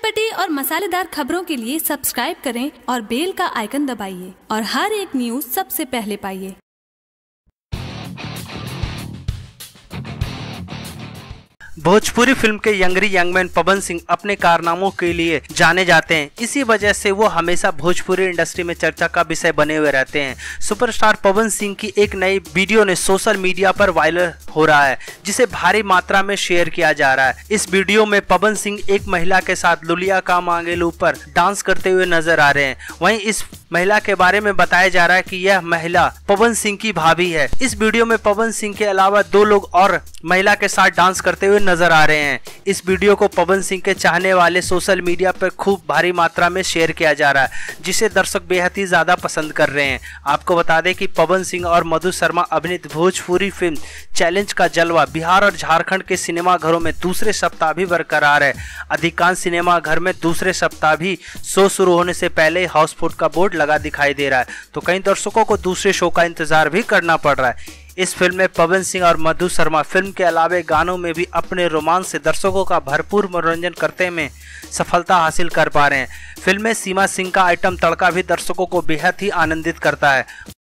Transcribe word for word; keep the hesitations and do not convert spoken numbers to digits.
चटपटी और मसालेदार खबरों के लिए सब्सक्राइब करें और बेल का आइकन दबाइए और हर एक न्यूज सबसे पहले पाइए। भोजपुरी फिल्म के यंगरी यंगमैन पवन सिंह अपने कारनामों के लिए जाने जाते हैं। इसी वजह से वो हमेशा भोजपुरी इंडस्ट्री में चर्चा का विषय बने हुए रहते हैं। सुपरस्टार पवन सिंह की एक नई वीडियो ने सोशल मीडिया पर वायरल हो रहा है, जिसे भारी मात्रा में शेयर किया जा रहा है। इस वीडियो में पवन सिंह एक महिला के साथ लुलिया का मांगेलू पर डांस करते हुए नजर आ रहे हैं। वहीं इस महिला के बारे में बताया जा रहा है कि यह महिला पवन सिंह की भाभी है। इस वीडियो में पवन सिंह के अलावा दो लोग और महिला के साथ डांस करते हुए नजर आ रहे हैं। इस वीडियो को पवन सिंह के चाहने वाले सोशल मीडिया पर खूब भारी मात्रा में शेयर किया जा रहा है, जिसे दर्शक बेहद ही ज्यादा पसंद कर रहे हैं। आपको बता दें कि पवन सिंह और मधु शर्मा अभिनीत भोजपुरी फिल्म चैलेंज का जलवा बिहार और झारखंड के सिनेमा घरों में दूसरे सप्ताह भी बरकरार है। अधिकांश सिनेमा घर में दूसरे सप्ताह भी शो शुरू होने से पहले हाउसफुल का बोर्ड लगा दिखाई दे रहा है, तो कई दर्शकों को दूसरे शो का इंतजार भी करना पड़ रहा है। इस फिल्म में पवन सिंह और मधु शर्मा फिल्म के अलावा गानों में भी अपने रोमांस से दर्शकों का भरपूर मनोरंजन करते में सफलता हासिल कर पा रहे हैं। फिल्म में सीमा सिंह का आइटम तड़का भी दर्शकों को बेहद ही आनंदित करता है।